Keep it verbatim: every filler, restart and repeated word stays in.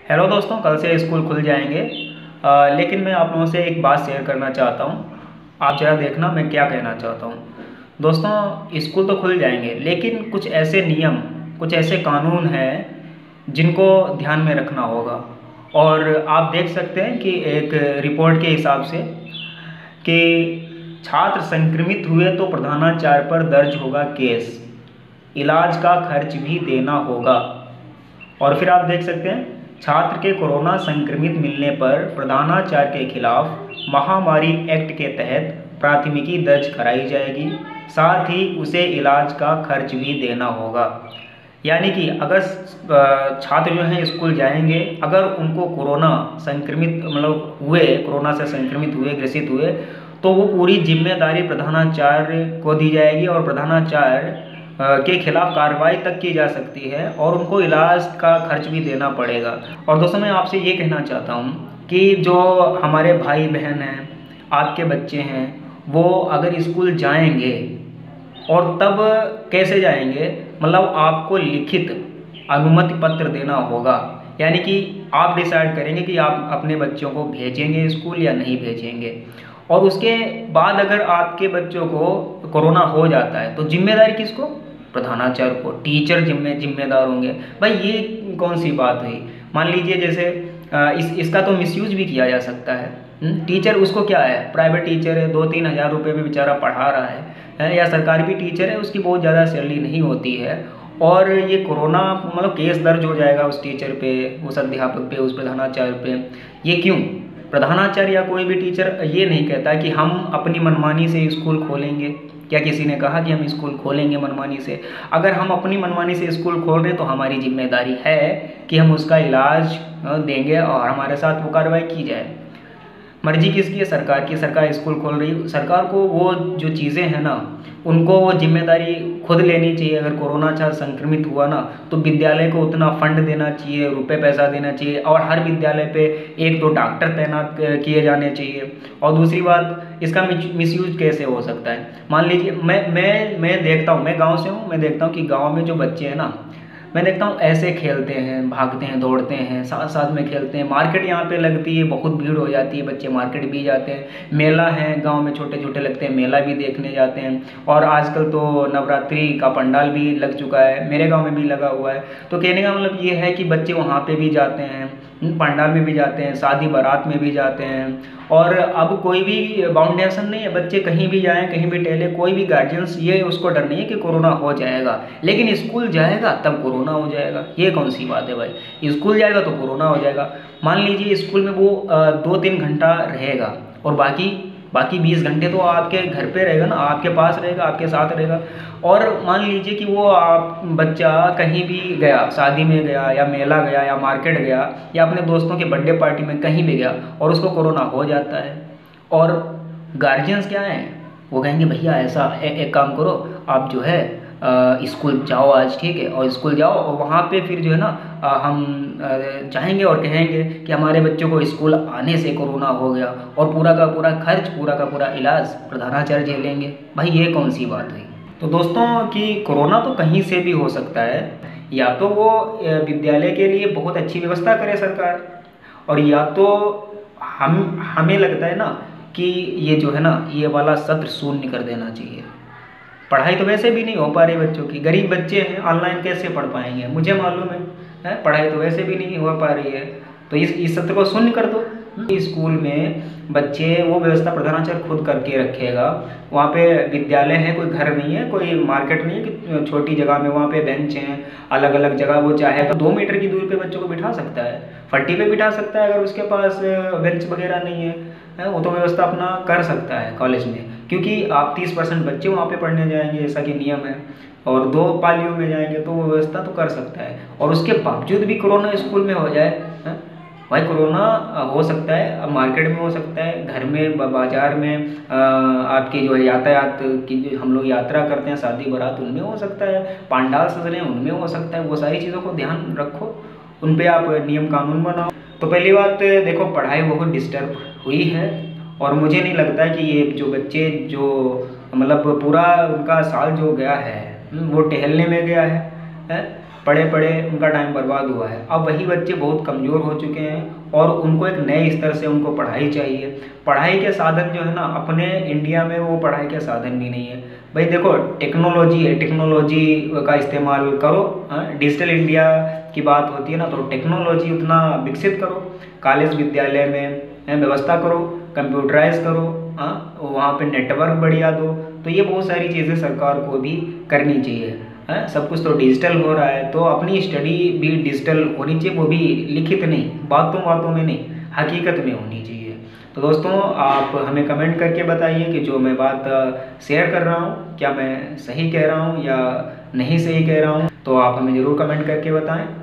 Hello दोस्तों, कल से स्कूल खुल जाएंगे। अ, लेकिन मैं आप लोगों से एक बात शेयर करना चाहता हूँ। आप ज़रा देखना मैं क्या कहना चाहता हूँ। दोस्तों, स्कूल तो खुल जाएंगे लेकिन कुछ ऐसे नियम, कुछ ऐसे कानून हैं जिनको ध्यान में रखना होगा। और आप देख सकते हैं कि एक रिपोर्ट के हिसाब से कि छात्र संक्रमित हुए तो प्रधानाचार्य पर दर्ज होगा केस, इलाज का खर्च भी देना होगा। और फिर आप देख सकते हैं, छात्र के कोरोना संक्रमित मिलने पर प्रधानाचार्य के खिलाफ महामारी एक्ट के तहत प्राथमिकी दर्ज कराई जाएगी, साथ ही उसे इलाज का खर्च भी देना होगा। यानी कि अगर अ, छात्र जो हैं स्कूल जाएंगे, अगर उनको कोरोना संक्रमित मतलब हुए, कोरोना से संक्रमित हुए, ग्रसित हुए, तो वो पूरी जिम्मेदारी प्रधानाचार्य को दी जाएगी और प्रधानाचार्य अ, के खिलाफ कार्रवाई तक की जा सकती है और उनको इलाज का खर्च भी देना पड़ेगा। और दोस्तों, मैं आपसे ये कहना चाहता हूँ कि जो हमारे भाई बहन हैं, आपके बच्चे हैं, वो अगर स्कूल जाएंगे और तब कैसे जाएंगे, मतलब आपको लिखित अनुमति पत्र देना होगा। यानी कि आप डिसाइड करेंगे कि आप अपने बच्चों को भेजेंगे स्कूल या नहीं भेजेंगे। और उसके बाद अगर आपके बच्चों को कोरोना हो जाता है तो जिम्मेदारी किसको? प्रधानाचार्य को। टीचर जिम्मे जिम्मेदार होंगे। भाई ये कौन सी बात हुई? मान लीजिए जैसे अ, इस इसका तो मिसयूज भी किया जा सकता है। हम्म, टीचर उसको क्या है, प्राइवेट टीचर है, दो तीन हज़ार रुपये में बेचारा पढ़ा रहा है, है या सरकारी भी टीचर है, उसकी बहुत ज़्यादा सैलरी नहीं होती है। और ये कोरोना मतलब केस दर्ज हो जाएगा उस टीचर पे, उस अध्यापक पे, उस प्रधानाचार्य पे। ये क्यों? प्रधानाचार्य या कोई भी टीचर ये नहीं कहता कि हम अपनी मनमानी से स्कूल खोलेंगे। क्या किसी ने कहा कि हम स्कूल खोलेंगे मनमानी से? अगर हम अपनी मनमानी से स्कूल खोल रहे हैं तो हमारी जिम्मेदारी है कि हम उसका इलाज अ, देंगे और हमारे साथ वो कार्रवाई की जाए। मर्जी किसकी है? सरकार की। सरकार स्कूल खोल रही है, सरकार को वो जो चीज़ें हैं ना, उनको वो जिम्मेदारी खुद लेनी चाहिए। अगर कोरोना छात्र संक्रमित हुआ ना, तो विद्यालय को उतना फंड देना चाहिए, रुपए पैसा देना चाहिए, और हर विद्यालय पे एक दो डॉक्टर तैनात किए जाने चाहिए। और दूसरी बात, इसका मिसयूज कैसे हो सकता है? मान लीजिए मैं मैं मैं देखता हूँ, मैं गाँव से हूँ, मैं देखता हूँ कि गाँव में जो बच्चे हैं ना, मैं देखता हूँ ऐसे खेलते हैं, भागते हैं, दौड़ते हैं, साथ साथ में खेलते हैं। मार्केट यहाँ पे लगती है, बहुत भीड़ हो जाती है, बच्चे मार्केट भी जाते हैं। मेला है गांव में, छोटे छोटे लगते हैं, मेला भी देखने जाते हैं। और आजकल तो नवरात्रि का पंडाल भी लग चुका है, मेरे गांव में भी लगा हुआ है। तो कहने का मतलब ये है कि बच्चे वहाँ पे भी जाते हैं, पंडाल में भी जाते हैं, शादी बारात में भी जाते हैं। और अब कोई भी बाउंडेशन नहीं है, बच्चे कहीं भी जाएं, कहीं भी टहले, कोई भी गार्जियंस ये उसको डर नहीं है कि कोरोना हो जाएगा। लेकिन स्कूल जाएगा तब कोरोना हो जाएगा, ये कौन सी बात है भाई? स्कूल जाएगा तो कोरोना हो जाएगा। मान लीजिए स्कूल में वो अ, दो तीन घंटा रहेगा और बाकी बाकी बीस घंटे तो आपके घर पे रहेगा ना, आपके पास रहेगा, आपके साथ रहेगा। और मान लीजिए कि वो आप बच्चा कहीं भी गया, शादी में गया या मेला गया या मार्केट गया या अपने दोस्तों के बर्थडे पार्टी में कहीं भी गया और उसको कोरोना हो जाता है। और गार्जियंस क्या हैं, वो कहेंगे भैया ऐसा ए, एक काम करो, आप जो है अ, स्कूल जाओ आज, ठीक है, और स्कूल जाओ और वहाँ पे फिर जो है ना अ, हम अ, जाएंगे और कहेंगे कि हमारे बच्चों को स्कूल आने से कोरोना हो गया, और पूरा का पूरा खर्च, पूरा का पूरा इलाज प्रधानाचार्य झेलेंगे। भाई ये कौन सी बात हुई? तो दोस्तों, कि कोरोना तो कहीं से भी हो सकता है। या तो वो अ, विद्यालय के लिए बहुत अच्छी व्यवस्था करे सरकार, और या तो हम हमें लगता है ना कि ये जो है ना, ये वाला सत्र शून्य कर देना चाहिए। पढ़ाई तो वैसे भी नहीं हो पा रही बच्चों की, गरीब बच्चे हैं, ऑनलाइन कैसे पढ़ पाएंगे? मुझे मालूम है, है पढ़ाई तो वैसे भी नहीं हो पा रही है, तो इस इस सत्र को शून्य कर दो। स्कूल में बच्चे वो व्यवस्था प्रधानाचार्य खुद करके रखेगा। वहाँ पे विद्यालय है, कोई घर नहीं है, कोई मार्केट नहीं है कि छोटी जगह में वहाँ पे बेंच हैं, अलग अलग जगह वो चाहे तो दो मीटर की दूरी पे बच्चों को बिठा सकता है, फट्टी पे बिठा सकता है। अगर उसके पास बेंच वगैरह नहीं है, है वो तो व्यवस्था अपना कर सकता है कॉलेज में, क्योंकि आप तीस परसेंट बच्चे वहाँ पे पढ़ने जाएंगे ऐसा कि नियम है, और दो पालियों में जाएंगे तो वो व्यवस्था तो कर सकता है। और उसके बावजूद भी कोरोना स्कूल में हो जाए, है भाई, कोरोना हो सकता है, अब मार्केट में हो सकता है, घर में, बाजार में, आ, आपकी जो है यातायात की, जो हम लोग यात्रा करते हैं, शादी बारात, उनमें हो सकता है, पंडाल सज रहे हैं उनमें हो सकता है। वो सारी चीज़ों को ध्यान रखो, उन पे आप नियम कानून बनाओ। तो पहली बात देखो, पढ़ाई बहुत डिस्टर्ब हुई है, और मुझे नहीं लगता है कि ये जो बच्चे जो मतलब पूरा उनका साल जो गया है वो टहलने में गया है, है? पढ़े पढ़े उनका टाइम बर्बाद हुआ है। अब वही बच्चे बहुत कमज़ोर हो चुके हैं और उनको एक नए स्तर से उनको पढ़ाई चाहिए। पढ़ाई के साधन जो है ना, अपने इंडिया में वो पढ़ाई के साधन भी नहीं है। भाई देखो, टेक्नोलॉजी है, टेक्नोलॉजी का इस्तेमाल करो। डिजिटल इंडिया की बात होती है ना, तो टेक्नोलॉजी उतना विकसित करो, कॉलेज विद्यालय में व्यवस्था करो, कंप्यूटराइज करो, हाँ वहाँ पे नेटवर्क बढ़िया दो। तो ये बहुत सारी चीज़ें सरकार को भी करनी चाहिए। है सब कुछ तो डिजिटल हो रहा है, तो अपनी स्टडी भी डिजिटल होनी चाहिए, वो भी लिखित नहीं, बातों बातों में नहीं, हकीकत में होनी चाहिए। तो दोस्तों, आप हमें कमेंट करके बताइए कि जो मैं बात शेयर कर रहा हूँ क्या मैं सही कह रहा हूँ या नहीं सही कह रहा हूँ, तो आप हमें ज़रूर कमेंट करके बताएं।